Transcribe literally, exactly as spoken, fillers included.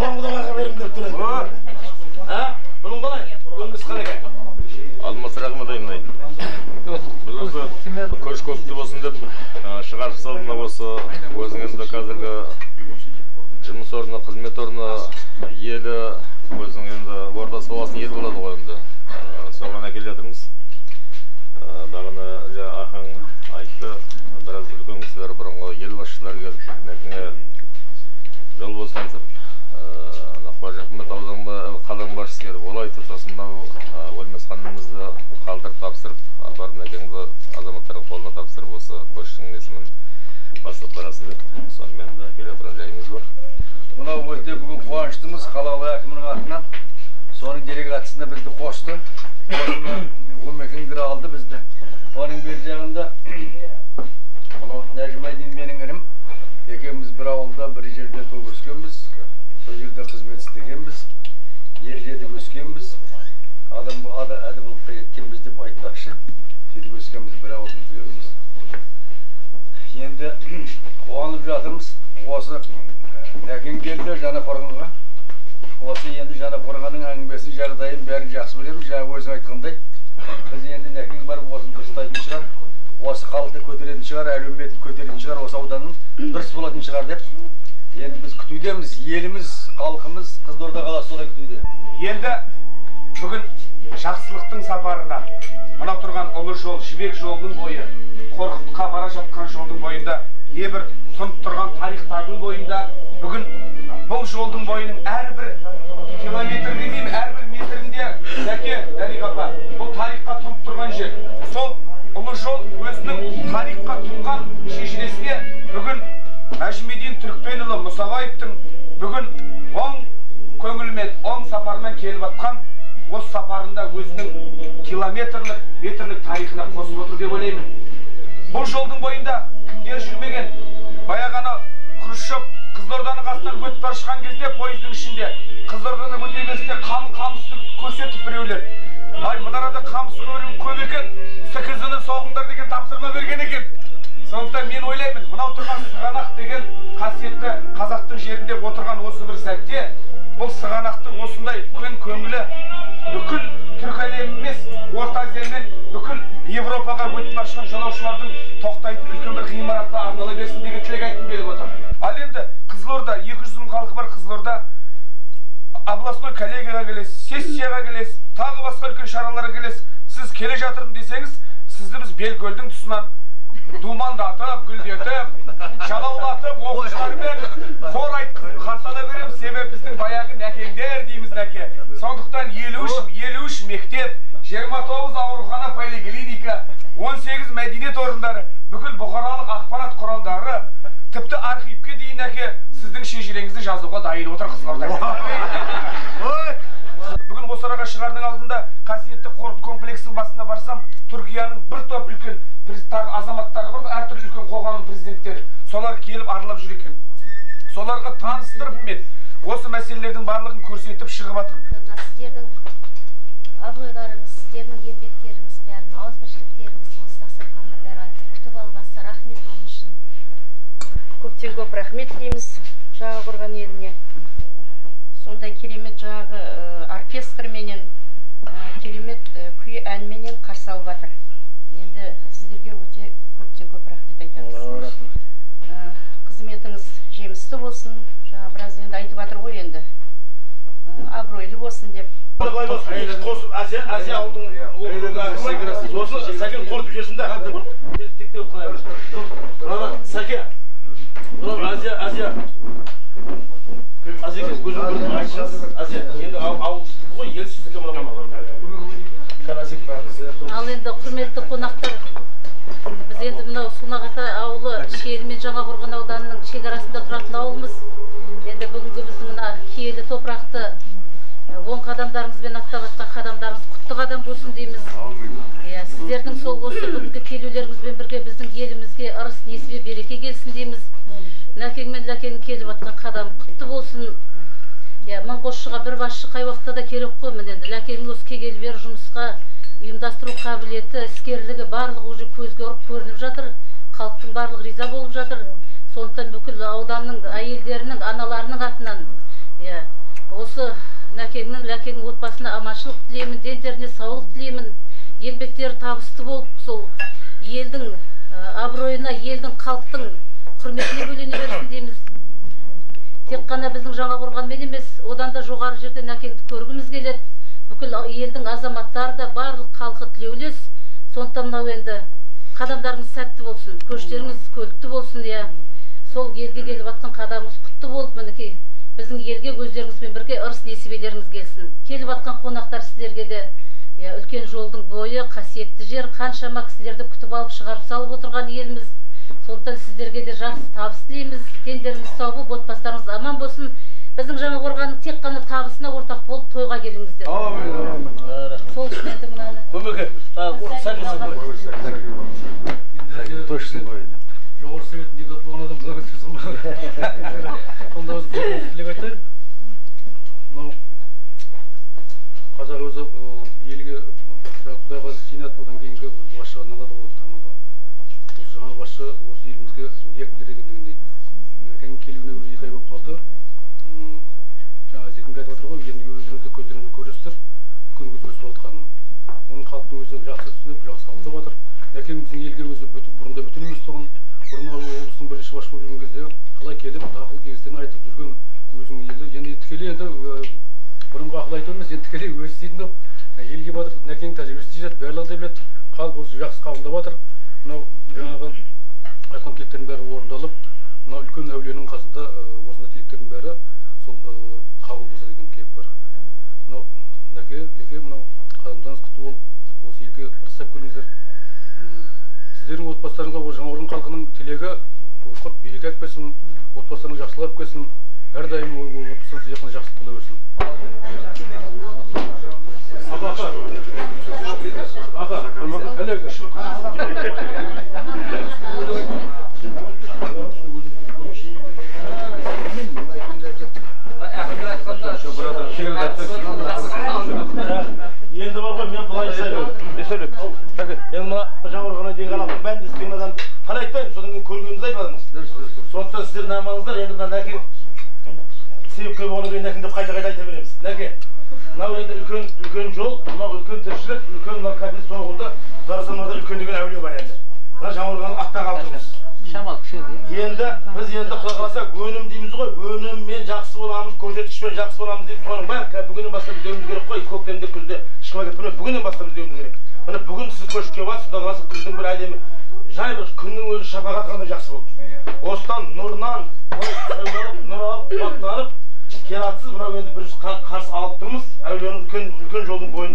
Бұрынғыдан берем деп тұрады. А? Бұның қалай? Өңгіс қалай? Алмас рахмет айналайын. Біз осы көш көпті болсын деп шығарып салдым осы өзің енді қазіргі жұмыс орны, қызмет орны елі өзің енді ортасы боласын ел болады ғой енді. Соған әкеле жатырмыз. Бағана ақаң айтты, біраз үлкен кісілер бұрынғы ел басшылары келіп, жол болсын айтып, Қожа Ахмет қаланың басшысы келіп, ол айтып, сосын мынау өлмес ханымызды қалдырып тапсырып, апарып әкеңді азаматтарға қолына тапсырып, осы көштің несімен бастап барасыз деп, сонымен де келе тұрған жайымыз бар. Мынау өте бүгін қуаныштымыз, қалалы әкімнің атынан соның делегациясына бізді қосты. Өмекеңдер алды бізді. Оның бер жағында Нәжімайдин менің інім. Екеуміз бір ауылда бір жерде туып өскенбіз. Сол жерде қызмет істегенбіз. Ер жетіп өскенбіз. Адам әдіблыққа жеткенбіз деп айтпақшы. Сөйтіп өскенбіз бір ауылдың күйеуіміз. Енді қуанып жатырмыз. Осы Нәкең келді жаңа қорғанға. Осы енді жаңа қорғанның әңгімесін жағдайын бәрін жақсы білеміз. Жаңа өзің айтқандай. Біз енді Нәкең барып осын дұрыстайтын шығар. Осы халықты көтеретін шығар, әлеуметін көтеретін шығар, осы ауданның дұрыс болатын шығар деп. Енді біз күтудеміз, еліміз, халқымыз, Қызылорда қаласы солай күтуде. Енді бүгін жақсылықтың сапарына, мынау тұрған ұлы жол, жібек жолының бойы, Қорқытқа бара жатқан жолдың бойында, небір тұнып тұрған тарихтардың бойында, бүгін бұл жолдың бойының әрбір километр демеймін, әрбір метрінде, Нәке, Дариға апа, бұл тарихқа тұнып тұрған жер. Сол ұлы жол өзінің тарихқа тұнған шежіресіне бүгін Нәжімедин Түркпенұлы Мұсабаевтың бүгін оң көңілмен, оң сапармен келіп атқан осы сапарында өзінің километрлік, метрлік тарихына қосып отыр деп ойлаймын. Бұл жолдың бойында кімдер жүрмеген? Баяғана Хрущев Қызылорданың қасынан өтіп бара жатқан кезде пойыздың ішінде Қызылорданы өте берісте қалың қамысты көрсетіп біреулер. Ай, мынарада қамыс көрім көп екен, сікізінің соғыңдар деген тапсырма берген екен. Сондықтан мен ойлаймын, мынау тұрған Сығанақ деген қасиетті қазақтың жерінде отырған осы бір сәтте, бұл Сығанақтың осындай үлкен көңілі бүкіл түркі әлемі емес, Орта Азия мен бүкіл Европаға өтіп бара жатқан жолаушылардың тоқтайтын үлкен бір ғимаратқа арнала берсін деген тілек айтқым келіп отыр. Ал енді Қызылорда, екі жүз мың халқы бар Қызылорда, областной коллегияға келесіз, сессияға келесіз, тағы басқа үлкен шараларға келесіз. Сіз келе жатырмын десеңіз, сізді біз Белкөлдің тұсынан думандатып, гүлдетіп, жалаулатып, оқушылармен қор айтқызып қарсы береміз. Себебі біздің баяғы Нәкеңдер дейміз Нәке. Сондықтан елу үш мектеп, жиырма тоғыз аурухана, поликлиника, он сегіз мәдениет орындары, бүкіл бұқаралық ақпарат құралдары, тіпті архивке дейін Нәке сіздің шежіреңізді жазуға дайын отыр Қызылорда. Бүгін осы араға шығардың алдында қасиетті қорық комплексінің басына барсам, Түркияның бір топ үлкен азаматтары бар, әртүрлі үлкен қоғамның президенттері. Солар келіп аралап жүр екен. Соларға таныстырып мен осы мәселелердің барлығын көрсетіп шығып жатырмын. Сіздердің абыройларыңыз, сіздердің еңбектеріңіз бәрін, ауызбіршіліктеріңіз осы дастарханда бәрі айтып күтіп алғаныңызға рахмет оның үшін. Көптен көп рахмет дейміз жаңа құрған еліне. Сондай керемет жаңағы оркестр менен, керемет күй әнменен қарсы алып жатыр. Енді сіздерге өте көптен көп рахмет айтамыз. Қызметіңіз жемісті болсын. Жаңа біраз енді айтып жатыр ғой енді. Абыройлы болсын деп. Қосып Азия ауылдың осы Сәкен қорытып жерсін да. Сәке, Азия, Азия. Азия кез көзім көрдің айтшыңыз. Азия, енді ауылсыздығы ғой, елсіздігі мұна. Ал енді құрметті қонақтар, біз енді мынау Сунағата ауылы Шиелі мен Жаңақорған ауданының шекарасында тұратын ауылымыз. Енді бүгінгі біздің мына киелі топырақты оң қадамдарымызбен аттап жатқан қадамдарымыз құтты қадам болсын дейміз. Сіздердің сол осы бүгінгі келулеріңізбен бірге біздің елімізге ырыс, несібе, береке келсін дейміз. Нәкең мен Ләкең келіп жатқан қадам құтты болсын. Мың қосшыға бір басшы қай уақытта да керек қой. Міне енді Ләкеңнің осы келгелі бері жұмысқа ұйымдастыру қабілеті, іскерлігі барлығы уже көзге ұрып көрініп жатыр. Халықтың барлығы риза болып жатыр. Сондықтан бүкіл ауданның әйелдерінің, аналарының атынан осы Нәкеңнің, Ләкеңнің отбасына аманшылық тілеймін, дендеріне саулық тілеймін, еңбектері табысты болып, сол елдің абыройына, елдің, халықтың құрметіне бөлене берсін дейміз. Тек қана біздің Жаңақорғанмен емес, одан да жоғары жерде Нәкеңді көргіміз келеді. Бүкіл елдің азаматтары да барлық халқы тілеулес. Сондықтан мынау енді қадамдарыңыз сәтті болсын, көштеріңіз көлікті болсын, иә. Сол елге келіп жатқан қадамыңыз құтты болып, мінекей біздің елге өздеріңізбен бірге ырыс несібелеріңіз келсін. Келіп жатқан қонақтар сіздерге де үлкен жолдың бойы, қасиетті жер, қаншама кісілерді күтіп алып шығарып салып отырған еліміз. Сондықтан сіздерге де жақсы табыс тілейміз. Дендеріңіз сау болып, отбасыларыңыз аман болсын. Біздің Жаңақорғанның тек қана табысына ортақ болып тойға келіңіздер. Сол үшін енді мынаны. Көмеке, точно қойды. Жоғары советтің депутаты болған адам бұларға түсірсін ба? Сонда өзі тілек айтайын. Мынау қазақ өзі елге Құдайға сенат одан кейінгі басшыға налады ғой тамада. Осы жаңа басшы осы елімізге не екілер екендігіндей. Нәкеңнің келуіне уже екі ай болып қалды. Жаңа Әзекеңге айтып отыр ғой, енді өздеріңізді көздеріңізді көресіздер. Үлкен өзгеріс болып жатқанын. Оның халықтың өзі жақсы түсініп, жақсы қабылдап жатыр. Нәкең біздің елге өзі бұрында бүтін емес тұғын. Бұрын облыстың бірінші басшы болып жүрген кезде қалай келіп, ақыл кеңестерін айтып жүрген өзінің елі. Енді тікелей енді бұрынғы ақыл айту емес, енді тікелей өзі істейтін болып елге батыр. Нәкең тәжірибесі жетеді, барлығы да біледі. Халық өзі жақсы қабылдап жатыр. Мынау жаңағы айтқан тілектердің бәрі орындалып, мынау үлкен әулиенің қасында осындай тілектердің бәрі сол қабыл болса деген тілек бар. Мынау Нәке, Леке, мынау қадамдарыңыз құтты болып, осы елге ырыстап келіңіздер. Сіздердің отбасыларыңызға Жаңақорған халқының тілегі құт береке әкелсін, отбасыларыңыз жақсылап келсін, әрдайым отбасыңыз жақын жақсы бола берсін. Аға, Енді бар ғой, мен бұлай жасаймын. Енді мына Жаңақорғанға деген халықтың бәрін естіген адам қалай айтпаймын, содан кейін көргенімізді айтпадыңыз. Сондықтан сіздердің аманыңыздар, енді мына Нәке себепке болғаннан кейін Нәкең деп қайта-қайта айта береміз. Нәке, мынау енді үлкен үлкен жол, мынау үлкен тіршілік, үлкен мына кабинет соғылды. Зарасанмада үлкен деген әулие бар енді. Мына Жаңақорғанның аттан қалдырмыз. Шамал кіші. Енді біз енді Құдай қаласа өнім дейміз ғой, өніммен жақсы боламыз, көрсеткішпен жақсы боламыз деп соның бәрі бүгіннен бастап іздеуіміз керек қой. Көктемде күзде ешкімге кетпей бүгіннен бастап іздеуіміз керек. Міне бүгін сіз көшіп келіп жатсыз, Құдай қаласа күздің бір әдемі жай бір күннің өзі шапағаты қандай жақсы болды. Осыдан нұрынан нұр алып, қуаттанып келатсыз. Мынау енді бір қарсы алып тұрмыз. Әулиенің үлкен үлкен жолдың бойы